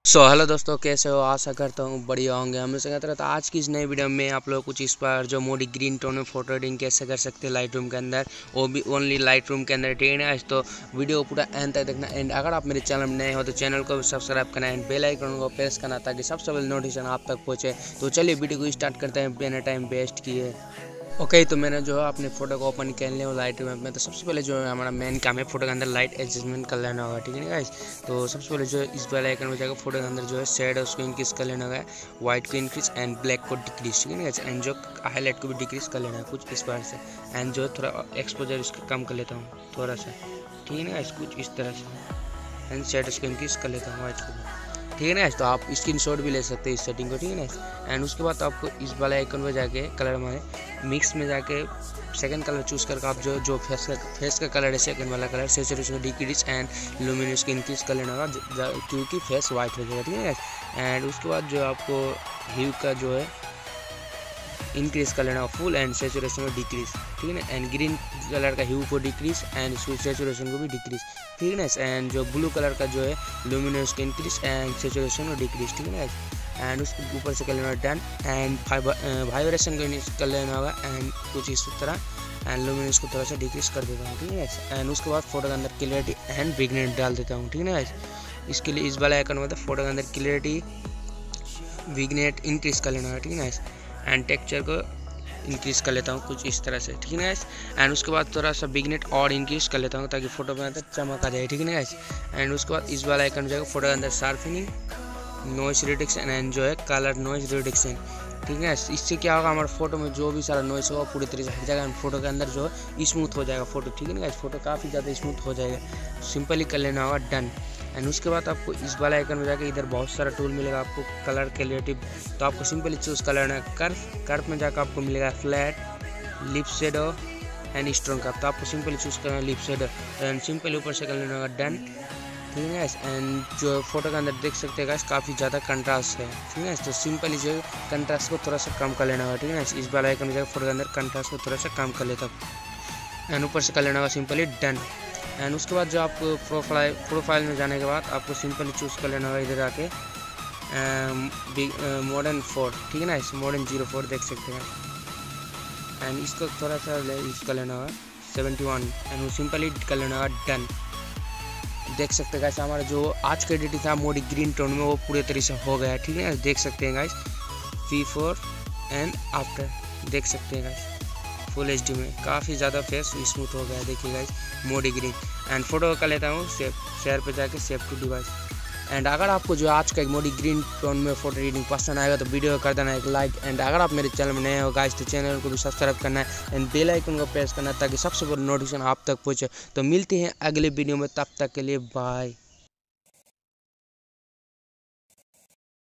Hello दोस्तों, कैसे हो? आशा करता हूँ बढ़िया होंगे। हमेशा कहता रहता आज की इस नई वीडियो में आप लोग कुछ इस पर जो मोडी ग्रीन टोन में फोटो एडिटिंग कैसे कर सकते हैं लाइट रूम के अंदर, वो भी ओनली लाइट रूम के अंदर। ठीक है, तो वीडियो को पूरा एंड तक देखना। एंड अगर आप मेरे चैनल में नए हो तो चैनल को सब्सक्राइब करना एंड बेल आइकन को प्रेस करना ताकि सबसे पहले नोटिफिकेशन आप तक पहुँचे। तो चलिए वीडियो को स्टार्ट करते हैं बिना टाइम वेस्ट किए। ओके, तो मैंने जो है अपने फोटो को ओपन कर लिया लाइट रूम में। तो सबसे पहले जो है हमारा मेन काम है फोटो के अंदर लाइट एडजस्टमेंट कर लेना होगा। ठीक है गाइस, तो सबसे पहले जो है इस वाले आइकन में जाकर फोटो के अंदर जो है शेड उसको इंक्रीज कर लेना होगा, व्हाइट को इंक्रीज एंड ब्लैक को डिक्रीज। ठीक है गाइस, एंड जो हाईलाइट को भी डिक्रीज कर लेना है कुछ इस बार से। एंड जो है थोड़ा एक्सपोजर इसका कम कर लेता हूँ थोड़ा सा। ठीक है गाइस, कुछ इस तरह से। एंड शेड उसको इंक्रीज कर लेता हूँ व्हाइट को भी। ठीक है ना, तो आप स्क्रीनशॉट भी ले सकते हैं इस सेटिंग को। ठीक है ना, एंड उसके बाद आपको इस वाले आइकन पर जाके कलर में मिक्स में जाके सेकंड कलर चूज़ करके आप जो फेस का कलर है सेकंड वाला colour saturation decrease and luminous को इंक्रीज कर लेना होगा क्योंकि फेस वाइट हो जाएगा। ठीक है ना, एंड उसके बाद जो आपको ह्यू का जो है इंक्रीज कर लेना फुल एंड सेचुरेशन को डिक्रीज। ठीक है ना, एंड ग्रीन कलर का ह्यू को डिक्रीज एंड सेचुरेशन को भी डिक्रीज। ठीक है ना, एंड जो ब्लू कलर का जो है लुमिनस को इंक्रीज एंड सेचुरेशन को डिक्रीज। ठीक है ना, एंड उसके ऊपर से कर लेना डन एंड वाइब्रेशन को कर लेना होगा एंड कुछ इस तरह एंड लुमिनस को थोड़ा सा डिक्रीज कर देता हूँ। ठीक है ना, एंड उसके बाद फोटो के अंदर क्लियरिटी एंड विग्नेट डाल देता हूँ। ठीक है ना, इसके लिए इस वाला आइकन में फोटो के अंदर क्लियरिटी विग्नेट इंक्रीज कर लेना होगा। ठीक है ना, एंड टेक्सचर को इंक्रीज कर लेता हूँ कुछ इस तरह से। ठीक है ना, एंड उसके बाद थोड़ा सा विग्नेट और इंक्रीज कर लेता हूँ ताकि फोटो में अंदर चमक आ जाए। ठीक है ना, एंड उसके बाद इस वाला आइकन जाएगा फोटो के अंदर शार्पनिंग, नॉइस रिडक्शन एंड जो है कलर नॉइस रिडक्शन। ठीक है, इससे क्या होगा हमारे फोटो में जो भी सारा नॉइस होगा पूरी तरह से हट जाएगा एंड फोटो के अंदर जो है स्मूथ हो जाएगा फोटो। ठीक है ना, फोटो काफ़ी ज़्यादा स्मूथ हो जाएगा। सिंपली कर लेना होगा डन। एंड उसके बाद आपको इस वाला आइकन में जाकर इधर बहुत सारा टूल मिलेगा आपको कलर क्रिएटिव। तो आपको सिंपली चूज़ कर लेना है कर्व में जाकर आपको मिलेगा flat, lip shadow and strong curve. तो आपको सिंपली चूज़ करना है लिप शेडो एंड सिंपली ऊपर से कर लेना होगा डन। ठीक है, एंड जो फोटो के अंदर देख सकते हैं काफ़ी ज़्यादा कंट्रास्ट है। ठीक है, तो सिंपली जो कंट्रास्ट को थोड़ा सा कम कर लेना होगा। ठीक है, इस वाला आइकन में जाकर फोटो के अंदर कंट्रास्ट को थोड़ा सा कम कर लेता हूँ एंड ऊपर से कर लेना होगा सिंपली डन। एंड उसके बाद जो आपको प्रोफाइल में जाने के बाद आपको सिंपली चूज़ कर लेना होगा इधर आके मॉडर्न 4। ठीक है ना, इस मॉडर्न 04 देख सकते हैं एंड इसको थोड़ा सा यूज कर लेना होगा 71 एंड वो सिंपली कर लेना होगा डन। देख सकते हैं गाइस हमारा जो आज का एडिटिंग था मोडी ग्रीन टोन में वो पूरे तरीके से हो गया। ठीक है, देख सकते हैं गाइस बिफोर एंड आफ्टर देख सकते हैं गाइस फुल एचडी में काफ़ी ज़्यादा फेस स्मूथ हो गया है। देखिए guys Modi green and photo कर लेता हूँ शेयर पे जाके सेव टू डिवाइस। एंड अगर आपको जो आज का एक मोडी ग्रीन टोन में फोटो एडिटिंग पसंद आएगा तो वीडियो कर देना एक लाइक। एंड अगर आप मेरे चैनल में नए हो गाइस तो चैनल को भी सब्सक्राइब करना है एंड बेल आइकन को प्रेस करना है ताकि सबसे पहले नोटिफिकेशन आप तक पहुँचे। तो मिलते हैं अगले वीडियो में, तब तक के लिए बाय।